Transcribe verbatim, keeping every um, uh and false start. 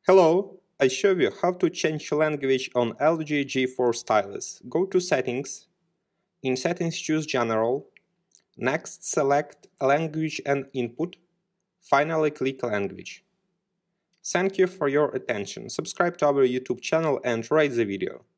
Hello, I show you how to change language on L G G four stylus. Go to Settings. In Settings choose General. Next select Language and Input. Finally click Language. Thank you for your attention. Subscribe to our YouTube channel and rate the video.